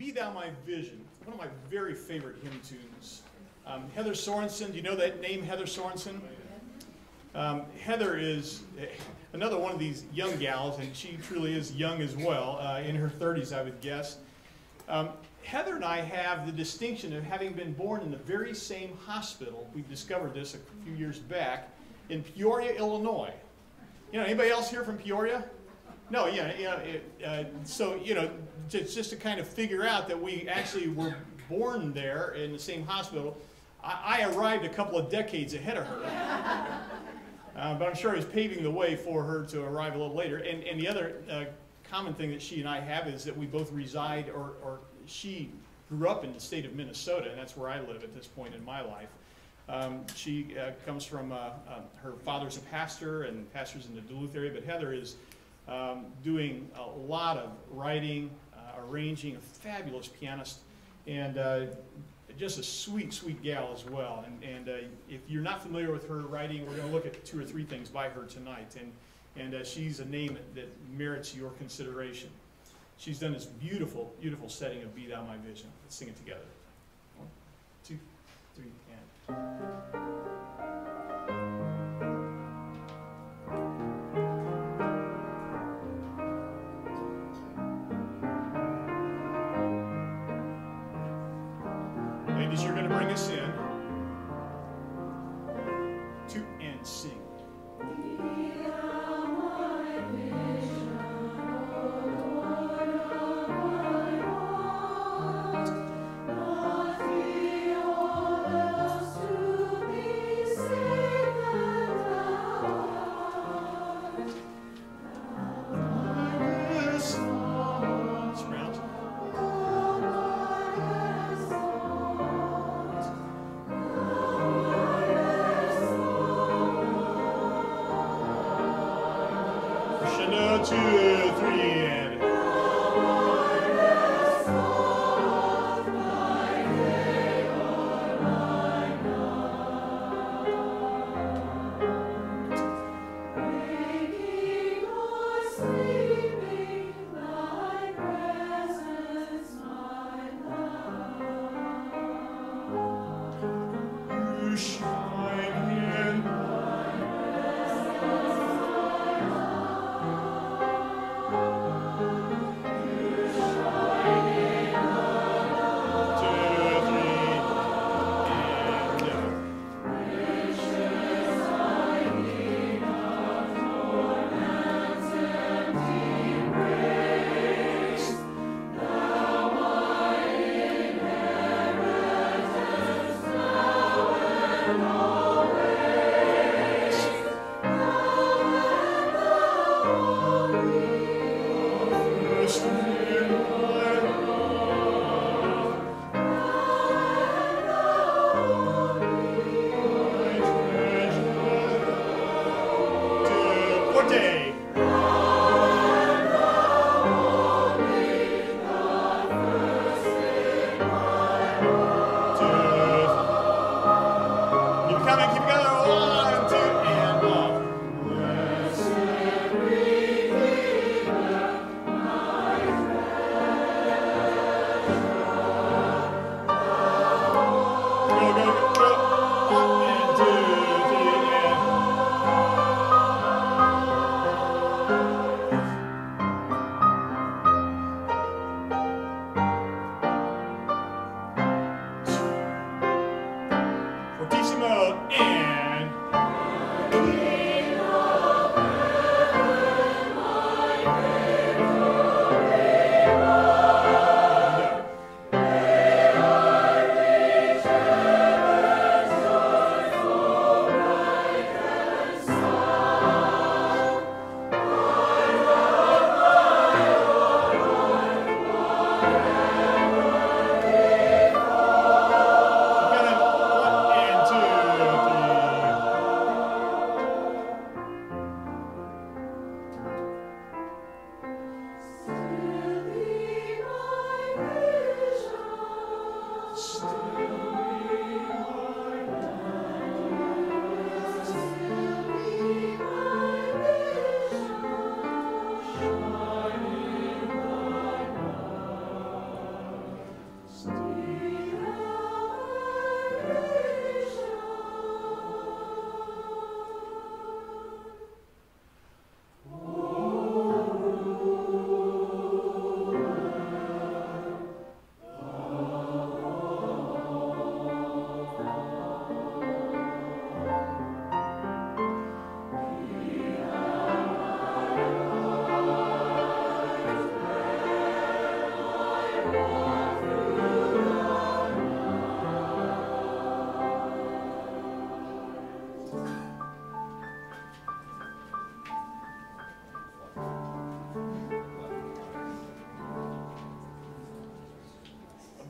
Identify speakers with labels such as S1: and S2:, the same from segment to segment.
S1: Be Thou My Vision, one of my very favorite hymn tunes. Heather Sorensen, do you know that name, Heather Sorensen? Heather is another one of these young gals, and she truly is young as well, in her 30s, I would guess. Heather and I have the distinction of having been born in the very same hospital. We discovered this a few years back in Peoria, Illinois. You know, anybody else here from Peoria? No, yeah, so, you know, just to kind of figure out that we actually were born there in the same hospital, I arrived a couple of decades ahead of her. But I'm sure I was paving the way for her to arrive a little later. And the other common thing that she and I have is that we both reside, or she grew up in the state of Minnesota, and that's where I live at this point in my life. She comes from, her father's a pastor and pastors in the Duluth area, but Heather is doing a lot of writing, arranging, a fabulous pianist, and just a sweet, sweet gal as well. And if you're not familiar with her writing, we're going to look at 2 or 3 things by her tonight. And she's a name that merits your consideration. She's done this beautiful, beautiful setting of Be Thou My Vision. Let's sing it together. 1, 2, 3, and... Ladies, you're going to bring us in. 2, and sing.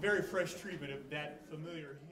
S1: very fresh treatment of that familiar hymn.